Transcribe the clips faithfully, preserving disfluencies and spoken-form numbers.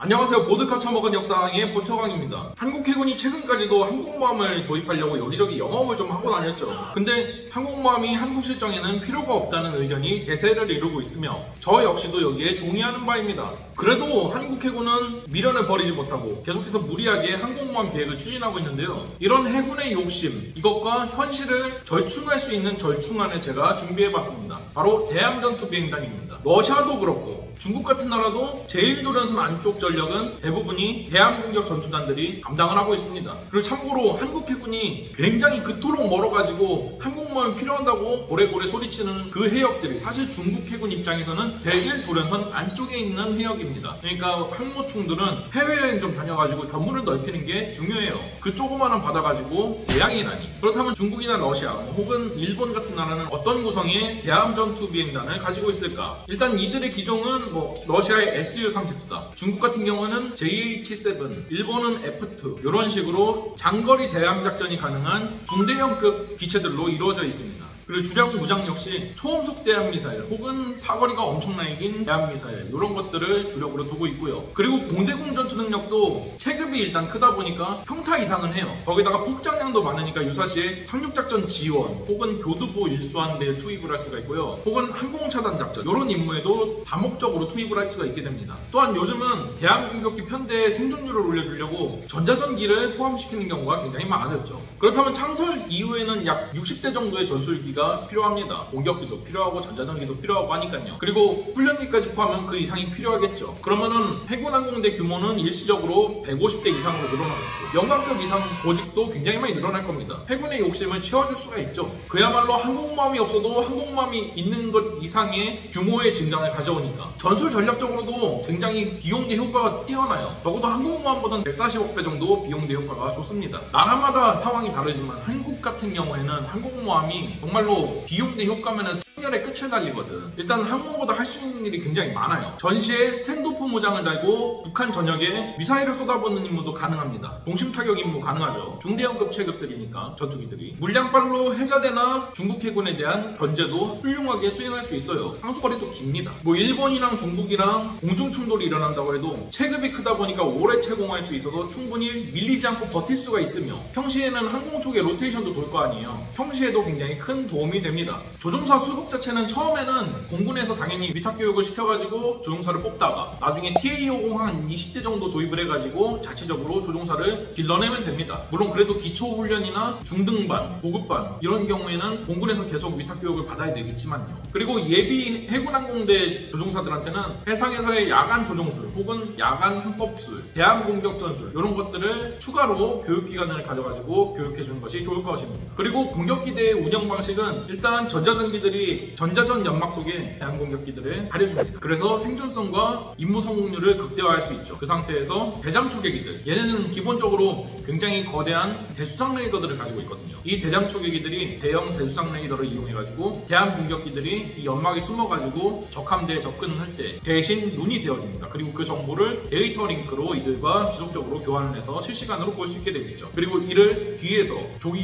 안녕하세요. 보드카 처먹은 역사왕의 보처광입니다. 한국 해군이 최근까지도 항공모함을 도입하려고 여기저기 영업을 좀 하고 다녔죠. 근데 항공모함이 한국 실정에는 필요가 없다는 의견이 대세를 이루고 있으며 저 역시도 여기에 동의하는 바입니다. 그래도 한국 해군은 미련을 버리지 못하고 계속해서 무리하게 항공모함 계획을 추진하고 있는데요. 이런 해군의 욕심, 이것과 현실을 절충할 수 있는 절충안을 제가 준비해봤습니다. 바로 대함전투비행단입니다. 러시아도 그렇고 중국 같은 나라도 제일 도련선 안쪽 전력은 대부분이 대함공격 전투단들이 감당을 하고 있습니다. 그리고 참고로 한국 해군이 굉장히 그토록 멀어가지고 항공모함이 필요한다고 고래고래 소리치는 그 해역들이 사실 중국 해군 입장에서는 백일 도련선 안쪽에 있는 해역입니다. 그러니까 항모충들은 해외여행 좀 다녀가지고 견문을 넓히는 게 중요해요. 그 조그마한 바다 가지고 대양이라니. 그렇다면 중국이나 러시아 혹은 일본 같은 나라는 어떤 구성의 대함전투비행단을 가지고 있을까? 일단 이들의 기종은 뭐 러시아의 에스 유 삼십사, 중국 같은 경우는 제이 에이치 세븐, 일본은 에프 투 이런 식으로 장거리 대함 작전이 가능한 중대형급 기체들로 이루어져 있습니다. 그리고 주력 무장 역시 초음속 대함 미사일 혹은 사거리가 엄청나게 긴 대함 미사일 이런 것들을 주력으로 두고 있고요. 그리고 공대공 전투 능력도 체급이 일단 크다 보니까 평타 이상은 해요. 거기다가 폭장량도 많으니까 유사시에 상륙작전 지원 혹은 교두보 일수하는 데 투입을 할 수가 있고요. 혹은 항공차단 작전 이런 임무에도 다목적으로 투입을 할 수가 있게 됩니다. 또한 요즘은 대함 공격기 편대의 생존율을 올려주려고 전자전기를 포함시키는 경우가 굉장히 많아졌죠. 그렇다면 창설 이후에는 약 육십 대 정도의 전술기가 필요합니다. 공격기도 필요하고 전자전기도 필요하고 하니까요. 그리고 훈련기까지 포함하면 그 이상이 필요하겠죠. 그러면은 해군항공대 규모는 일시적으로 백오십 대 이상으로 늘어나겠고 영광급 이상 보직도 굉장히 많이 늘어날 겁니다. 해군의 욕심을 채워줄 수가 있죠. 그야말로 항공모함이 없어도 항공모함이 있는 것 이상의 규모의 증강을 가져오니까 전술 전략적으로도 굉장히 비용대 효과가 뛰어나요. 적어도 항공모함보다는 백사십억 배 정도 비용대 효과가 좋습니다. 나라마다 상황이 다르지만 한국 같은 경우에는 항공모함이 정말로 비용대 효과면은 승열의 끝을 달리거든. 일단 항모보다 할 수 있는 일이 굉장히 많아요. 전시에 스탠드오프 무장을 달고 북한 전역에 미사일을 쏟아붓는 임무도 가능합니다. 동심 타격 임무 가능하죠. 중대형급 체급들이니까 전투기들이. 물량발로 해자대나 중국 해군에 대한 견제도 훌륭하게 수행할 수 있어요. 항수거리도 깁니다. 뭐 일본이랑 중국이랑 공중 충돌이 일어난다고 해도 체급이 크다 보니까 오래 채공할 수 있어서 충분히 밀리지 않고 버틸 수가 있으며 평시에는 항공 쪽에 로테이션도 돌 거 아니에요. 평시에도 굉장히 큰 도움이 됩니다. 조종사 수급 자체는 처음에는 공군에서 당연히 위탁교육을 시켜가지고 조종사를 뽑다가 나중에 티 에이 오십 한 이십 대 정도 도입을 해가지고 자체적으로 조종사를 길러내면 됩니다. 물론 그래도 기초훈련이나 중등반, 고급반 이런 경우에는 공군에서 계속 위탁교육을 받아야 되겠지만요. 그리고 예비 해군항공대 조종사들한테는 해상에서의 야간 조종술 혹은 야간 항법술, 대함공격 전술 이런 것들을 추가로 교육기간을 가져가지고 교육해주는 것이 좋을 것입니다. 그리고 공격기대의 운영 방식은 일단 전자전기들이 전자전 연막 속에 대함공격기들을 가려줍니다. 그래서 생존성과 임무 성공률을 극대화할 수 있죠. 그 상태에서 대잠 초계기들, 얘네는 기본적으로 굉장히 거대한 대수상 레이더들을 가지고 있거든요. 이 대잠 초계기들이 대형 대수상 레이더를 이용해가지고 대함공격기들이 이 연막에 숨어가지고 적함대에 접근을 할 때 대신 눈이 되어줍니다. 그리고 그 정보를 데이터 링크로 이들과 지속적으로 교환을 해서 실시간으로 볼 수 있게 되겠죠. 그리고 이를 뒤에서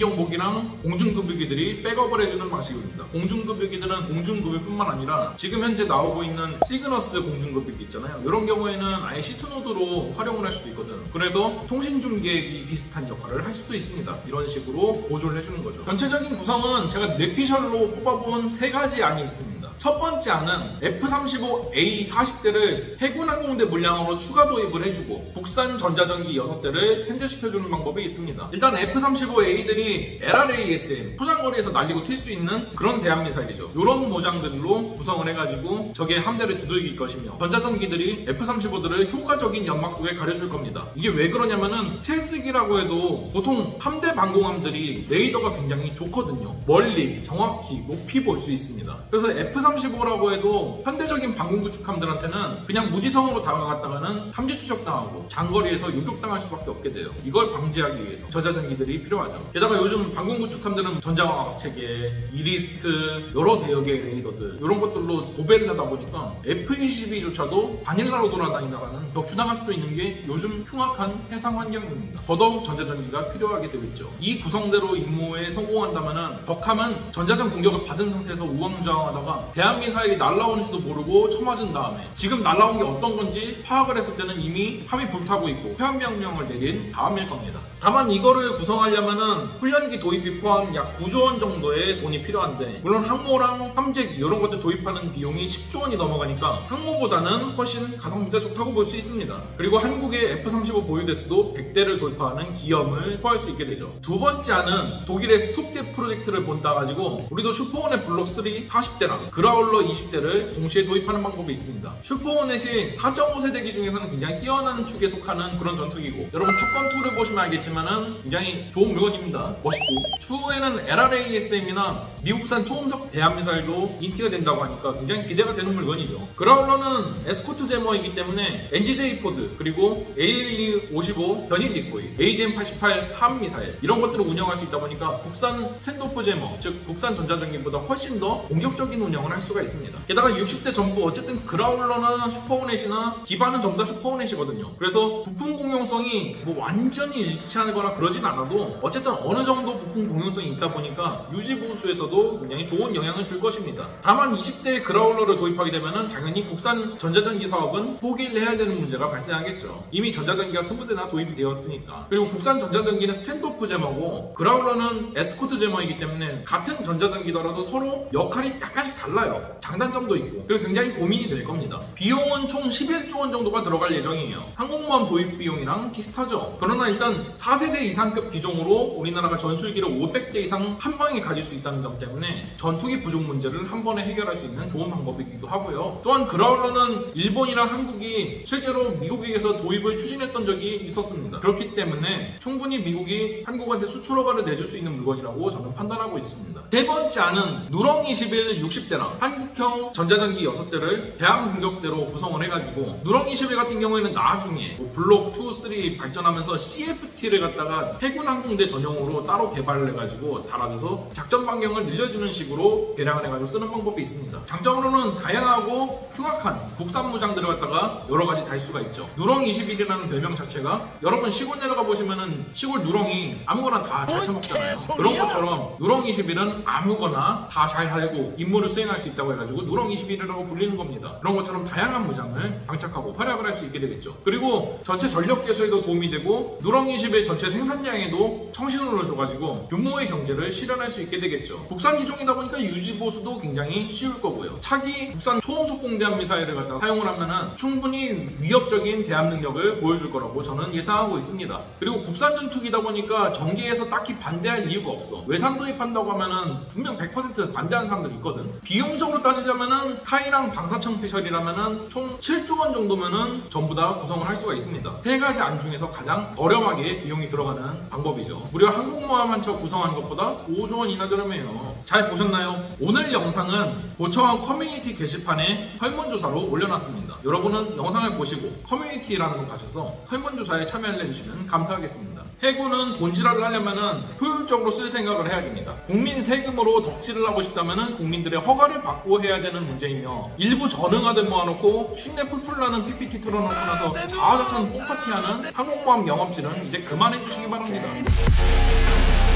조기경보기랑 공중급유기들이 백업을 해주는 방식입니다. 공중급유기들은 공중급유뿐만 아니라 지금 현재 나오고 있는 시그너스 공중급유기 있잖아요. 이런 경우에는 아예 시트노드로 활용을 할 수도 있거든. 그래서 통신중계기 비슷한 역할을 할 수도 있습니다. 이런 식으로 보조를 해주는 거죠. 전체적인 구성은 제가 뇌피셜로 뽑아본 세 가지 안이 있습니다. 첫 번째 안은 에프 삼십오 에이 사십 대를 해군항공대 물량으로 추가 도입을 해주고 국산 전자전기 여섯 대를 현재시켜주는 방법이 있습니다. 일단 에프 삼십오 에이들이 엘 알 에이 에스 엠, 포장거리에서 날리고 튈 수 있는 그런 대함미사일이죠. 이런 모장들로 구성을 해가지고 적의 함대를 두들길 것이며 전자전기들이 에프 삼십오들을 효과적인 연막 속에 가려줄 겁니다. 이게 왜 그러냐면은 스텔스기라고 해도 보통 함대 방공함들이 레이더가 굉장히 좋거든요. 멀리, 정확히, 높이 볼 수 있습니다. 그래서 에프 삼십오라고 해도 현대적인 방공구축함들한테는 그냥 무지성으로 다가갔다가는 함재 추적당하고 장거리에서 요격당할 수밖에 없게 돼요. 이걸 방지하기 위해서 전자전기들이 필요하죠. 게다가 요즘 방공구축함들은 전자광학 체계, 레이더들, 이리스트, 여러 대역의 레이더들 이런 것들로 도배를 하다 보니까 에프 이십이조차도 바닐라로 돌아다니다가는 격추당할 수도 있는 게 요즘 흉악한 해상 환경입니다. 더더욱 전자전기가 필요하게 되고 있죠. 이 구성대로 임무에 성공한다면 적함은 전자전 공격을 받은 상태에서 우왕좌왕하다가 대한미사일이 날라오는지도 모르고 쳐맞은 다음에 지금 날라온 게 어떤 건지 파악을 했을 때는 이미 함이 불타고 있고 회원명령을 내린 다음일 겁니다. 다만 이거를 구성하려면은 훈련기 도입이 포함 약 구조 원 정도의 돈이 필요한데 물론 항모랑 함재기 이런 것들 도입하는 비용이 십조 원이 넘어가니까 항모보다는 훨씬 가성비가 좋다고 볼 수 있습니다. 그리고 한국의 에프 삼십오 보유대수도 백 대를 돌파하는 기염을 포할 수 있게 되죠. 두 번째 안은 독일의 스톱겟 프로젝트를 본따 가지고 우리도 슈퍼호넷 블록 삼 사십 대랑 그라울러 이십 대를 동시에 도입하는 방법이 있습니다. 슈퍼호넷이 사 점 오 세대기 중에서는 굉장히 뛰어난 축에 속하는 그런 전투기고 여러분 탑건이를 보시면 알겠지만은 굉장히 좋은 물건입니다. 멋있고 추후에는 엘알에이에스엠이나 미국산 초음속 대한미사일도 인기가 된다고 하니까 굉장히 기대가 되는 물건이죠. 그라울러는 에스코트 제머이기 때문에 엔지제이 포드 그리고 에이엘이 오십오 변이 디코이, 에이지엠 팔십팔 함미사일 이런 것들을 운영할 수 있다 보니까 국산 스탠드오프 제머 즉 국산 전자전기보다 훨씬 더 공격적인 운영을 할 수가 있습니다. 게다가 육십 대 전부 어쨌든 그라울러나 슈퍼호넷이나 기반은 전부 다 슈퍼호넷이거든요. 그래서 부품 공용성이 뭐 완전히 일치하거나 그러진 않아도 어쨌든 어느 정도 부품 공용성이 있다 보니까 유지 보수에서도 굉장히 좋은 영향을 줄 것입니다. 다만 이십 대 그라울러를 도입하게 되면 당연히 국산 전자전기 사업은 포기를 해야 되는 문제가 발생하겠죠. 이미 전자전기가 이십 대나 도입이 되었으니까. 그리고 국산 전자전기는 스탠드오프 제머고 그라울러는 에스코트 제머이기 때문에 같은 전자전기더라도 서로 역할이 약간씩 달라요. 장단점도 있고. 그리고 굉장히 고민이 될 겁니다. 비용은 총 십일조 원 정도가 들어갈 예정이에요. 항공모함 도입 비용이랑 비슷하죠. 그러나 일단 사 세대 이상급 기종으로 우리나라가 전술기를 오백 대 이상 한 방에 가질 수 있다는 점 때문에 전투기 부족 문제를 한 번에 해결할 수 있는 좋은 방법이기도 하고요. 또한 그라울러는 일본이랑 한국이 실제로 미국에게서 도입을 추진했던 적이 있었습니다. 그렇기 때문에 충분히 미국이 한국한테 수출 허가를 내줄 수 있는 물건이라고 저는 판단하고 있습니다. 세 번째 안은 누렁 이십일 육십 대랑 한국형 전자전기 여섯 대를 대함 공격대로 구성을 해가지고 누렁 이십일 같은 경우에는 나중에 뭐 블록 이, 삼 발전하면서 씨에프티를 갖다가 해군 항공대 전용으로 따로 개발을 해가지고 달아줘서 작전 반경을 늘려주는 식으로 개량을 해가지고 쓰는 방법이 있습니다. 장점으로는 다양하고 흉악한 국산 무장들을 갖다가 여러 가지 달 수가 있죠. 누렁 이십일이라는 별명 자체가 여러분 시골 내려가 보시면은 시골 누렁이 아무거나 다 잘 처먹잖아요. 그런 것처럼 누렁 이십일은 아무거나 다 잘 살고 임무를 수행할 수 있다고 해가지고 누렁 이십일이라고 불리는 겁니다. 그런 것처럼 다양한 무장을 장착하고 활약을 할 수 있게 되겠죠. 그리고 전체 전력 개수에도 도움이 되고 누렁 이십일 전체 생산량에도 청신호를 줘가지고 규모의 경제를 실현할 수 있게 되겠죠. 국산 기종이다 보니까 유지 보수도 굉장히 쉬울 거고요. 차기 국산 초음속 공대함 미사일을 갖다가 사용을 하면은 충분히 위협적인 대함 능력을 보여줄 거라고 저는 예상하고 있습니다. 그리고 국산 전투기다 보니까 전기에서 딱히 반대할 이유가 없어. 외산 도입한다고 하면은 분명 백 퍼센트 반대하는 사람들이 있거든. 비용적으로 따지자면은 카이랑 방사청 피셜이라면은 총 칠조 원 정도면은 전부 다 구성을 할 수가 있습니다. 세 가지 안 중에서 가장 저렴하게 비용이 들어가는 방법이죠. 무려 항공모함 한 척 구성하는 것보다 오조 원 이나 저렴해요. 잘 보셨나요? 오늘 영상은 보청항 커뮤니티 게시판에 설문조사로 올려놨습니다. 여러분은 영상을 보시고 커뮤니티라는 곳 가셔서 설문조사에 참여를 해주시면 감사하겠습니다. 해군은 돈지랄을 하려면 효율적으로 쓸 생각을 해야 됩니다. 국민 세금으로 덕질을 하고 싶다면 국민들의 허가를 받고 해야 되는 문제이며 일부 전응하듯 모아놓고 쉰내 풀풀 나는 피피티 틀어놓고 나서 자화자찬 뽕파티하는 항공모함 영업질은 이제 그만해 주시기 바랍니다.